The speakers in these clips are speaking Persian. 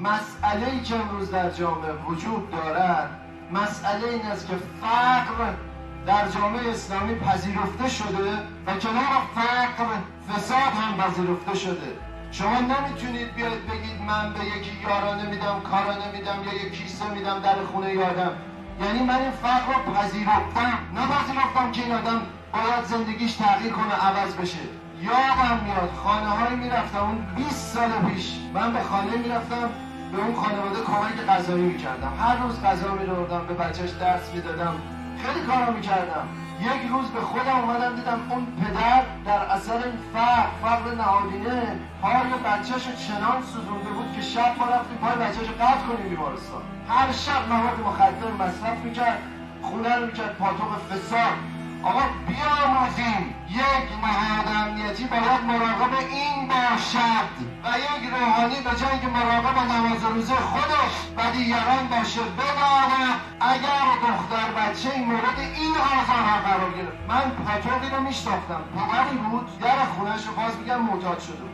مسئله‌ای که امروز در جامعه وجود دارد مسئله این است که فقر در جامعه اسلامی پذیرفته شده و کنار فقر فساد هم پذیرفته شده. شما نمیتونید بیاید بگید من به یکی یارانه میدم، کارانه میدم یا یک کیسه میدم در خونه یادم. یعنی من این فقر رو پذیرفتم، نپذیرفتم که این آدم باید زندگیش تغییر کنه، عوض بشه. یادم میاد خانه هایی میرفتم، اون 20 سال پیش من به خانه میرفتم، به اون خانواده کمک غذایی میکردم، هر روز غذا می‌آوردم، به بچهش درس میدادم، خیلی کارا میکردم. یک روز به خودم اومدم دیدم اون پدر در اثر این فقر نهادینه پای بچه‌شو چنان سوزونده بود که شب ما رفتیم پای بچه‌شو قطع کنیم بیمارستان. هر شب مواد مخدر مصرف میکرد، خونه رو میکرد پاتوق فساد. آقا بیاموزیم یک نهاد امنیتی باید مراقب این باشد و یک روحانی به جای که مراقب نماز روزه خودش و دیگران باشه بداند اگر دختر بچه این مورد این آزارها قرار گرفت. من پاتوقی رو میشناختم، پدری بود در خونهش رو باز میگم معتاد شده،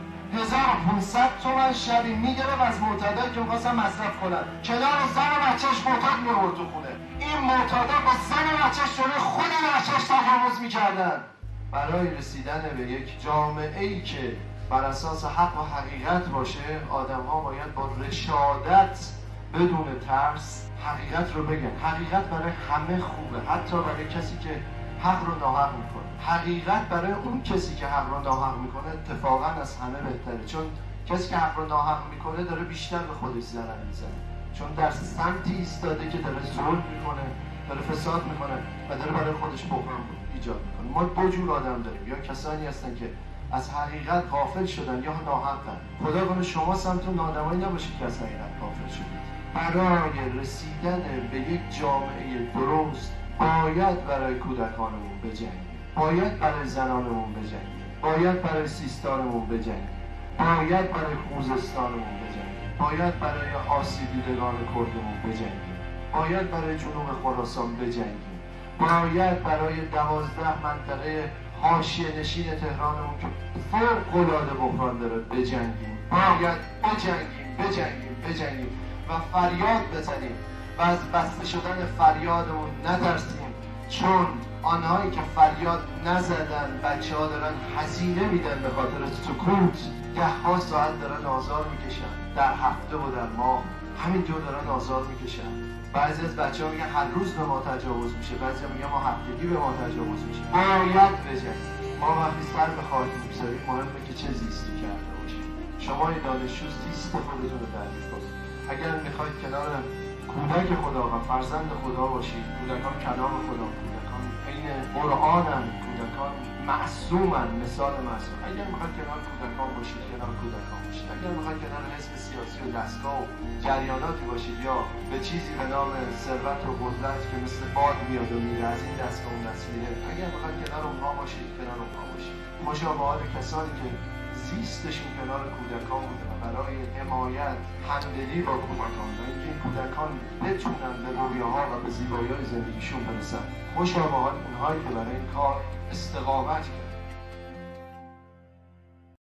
1500 تومن شبی میگرفت از معتادایی که می‌خواستن مصرف کنن، کنار زن و بچه‌ش معتاد می‌آورد تو خونه. این معتادا با زن و بچه‌ش جلوی خود بچه‌ش تجاوز می‌کردن. برای رسیدن به یک جامعه‌ای که بر اساس حق و حقیقت باشه، آدم‌ها باید با رشادت بدون ترس حقیقت رو بگن. حقیقت برای همه خوبه، حتی برای کسی که حق رو ناحق میکنه. حقیقت برای اون کسی که حق رو ناحق میکنه اتفاقا از همه بهتره، چون کسی که حق رو ناحق میکنه داره بیشتر به خودش ضرر میزنه، چون در سمتی ایستاده که داره ظلم میکنه، داره فساد میکنه و داره برای خودش بحران ایجاد میکنه. ما دو جور آدم داریم، یا کسانی هستن که از حقیقت غافل شدن یا ناحقن. خدا کنه شما سمتون آدمایی نباشید که از حقیقت غافل شدید. برای رسیدن به یک جامعه درست باید برای کودکانمون بجنگیم، باید برای زنانمون بجنگیم، باید برای سیستانمون بجنگیم، باید برای خوزستانمون بجنگیم، باید برای آسیب دیدگان کردمون بجنگیم، باید برای جنوب خراسان بجنگیم، باید برای 12 منطقه حاشیه نشین تهرانمون که فوق‌العاده بحران داره بجنگیم. باید بجنگیم و فریاد بزنیم و از بسته شدن فریادمون نترسیم، چون آنهایی که فریاد نزدن بچه ها دارن هزینه میدن به خاطر سکوت. 10 ساعت دارن آزار میکشن، در هفته و در ماه همینطور دارن آزار میکشن. بعضی از بچه ها میگن هر روز به ما تجاوز میشه، بعضی ها میگن ما هفتگی به ما تجاوز میشه. باید بجنگیم. ما وقتی سر به خاک میگذاریم مهمه که چه زیستی کرده باشیم. شما دانشجو زیست خودتون رو تعریف کنید. اگر میخواید کنار کودک خدا و فرزند خدا باشید، کودکان کلام خدا، کودکان عین قرآنن، کودکان معصومن، مثال معصوم. اگر میخواید کنار کودکان باشید، کنار کودکان باشید. اگر میخواید کنار حزب سیاسی و دستگاه و جریاناتی باشید یا به چیزی به نام ثروت و قدرت که مثل باد میاد و میره از این دست اون دست میره، اگر میخواید کنار اونها باشید، کنار اونها باشید. خوشا به حال کسانی که زیستشون کنار کودکان بوده و برای حمایت همدلی با کودکان و اینکه این کودکان بتونن به رویاها و به زیبایی‌های زندگیشون برسن. خوشا به حال اونهایی که برای این کار استقامت کردن.